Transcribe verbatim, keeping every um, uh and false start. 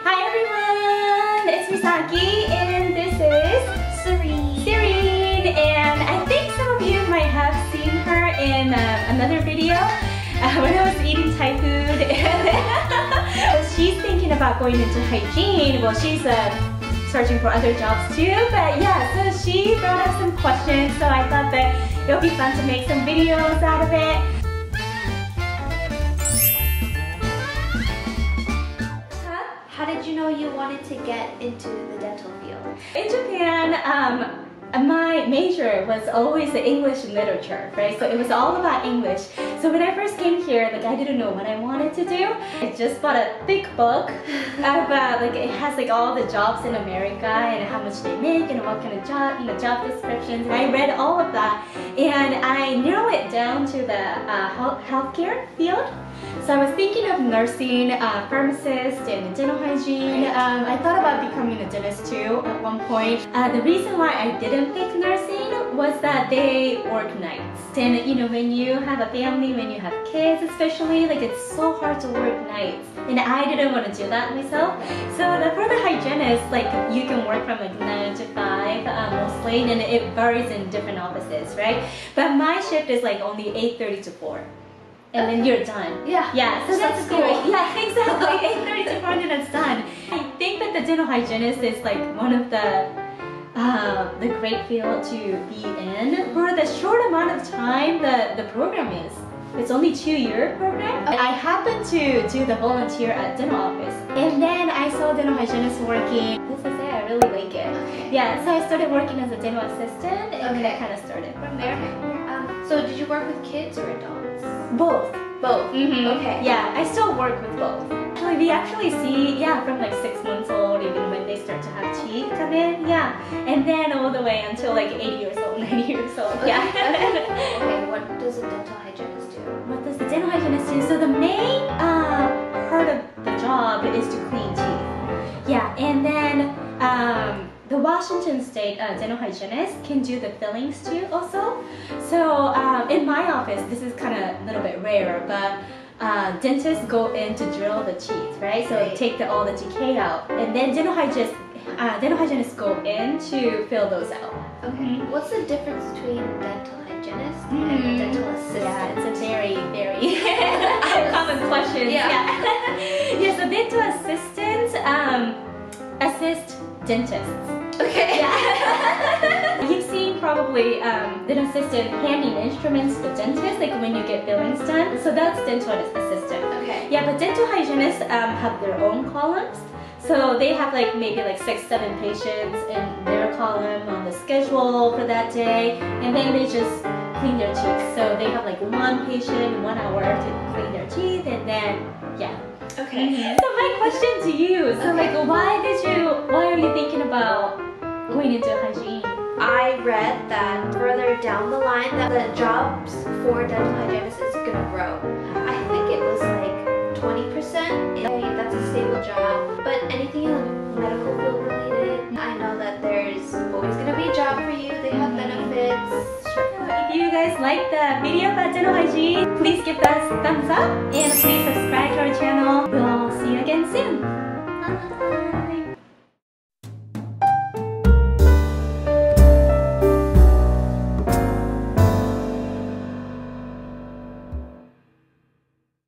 Hi everyone, it's Misaki and this is Serene. Serene, and I think some of you might have seen her in uh, another video uh, when I was eating Thai food. And she's thinking about going into hygiene. Well, she's uh, searching for other jobs too, but yeah, so she brought up some questions, so I thought that it would be fun to make some videos out of it. How did you know you wanted to get into the dental field? In Japan, um, my major was always the English literature, right? So it was all about English. So when I first came here, like I didn't know what I wanted to do. I just bought a thick book about like it has like all the jobs in America and how much they make and what kind of job, you know, job descriptions. And I read all of that and I narrowed it down to the uh, health healthcare field. So I was thinking of nursing, uh, pharmacist, and dental hygiene. Um, I thought about becoming a dentist too at one point. Uh, the reason why I didn't pick nursing was that they work nights. And you know, when you have a family, when you have kids especially, like it's so hard to work nights. And I didn't want to do that myself. So the, for the hygienist, like you can work from like nine to five uh, mostly, and it varies in different offices, right? But my shift is like only eight thirty to four. And then you're done. Yeah. Yeah, so that's that's cool. great. Yeah, exactly. eight thirty to four and it's done. I think that the dental hygienist is like one of the uh, the great field to be in. For the short amount of time the, the program is. It's only two year program. I happened to do the volunteer at dental office. And then I saw dental hygienist working. This is it, I really like it. Okay. Yeah, so I started working as a dental assistant and then Okay. I kind of started from there. Okay. Um, so did you work with kids or adults? Both. Both. Mm-hmm. Okay. Yeah, I still work with both. Actually, we actually see, yeah, from like six months old, even when they start to have teeth come in, yeah. And then all the way until like eighty years old, ninety years old, yeah. Okay. Okay, what does a dental hygienist do? What does the dental hygienist do? So the main uh, part of the job is to clean teeth. Yeah, and then um, the Washington State uh, dental hygienist can do the fillings too also. So um, in my office, this is kind of a little bit rare, but uh, dentists go in to drill the teeth, right? So Right. take the, all the decay out. And then dental hygienists, uh, dental hygienists go in to fill those out. Okay. Mhm. What's the difference between a dental hygienist Mhm. and a dental assistant? Yeah, it's a very, very common question. Yeah. Yeah, yeah so dental assistants um, assist dentists. Okay. Yeah. You've seen probably um, dental assistant handing instruments to dentists, like when you get fillings done. So that's dental assistant. Okay. Yeah, but dental hygienists um, have their own columns. So they have like maybe like six, seven patients in their column on the schedule for that day, and then they just clean their teeth. So they have like one patient, one hour to clean their teeth, and then yeah. Okay. Mm-hmm. So my question to you, so Okay. like why did you, why are you thinking about going into hygiene? I read that further down the line that the jobs for dental hygienists is gonna grow. I think it was like twenty percent. That's a stable job. But anything in the medical field related, I know that there's always gonna be a job for you. They have benefits. Sure. If you guys like the video about dental hygiene, please give us a thumbs up and please subscribe.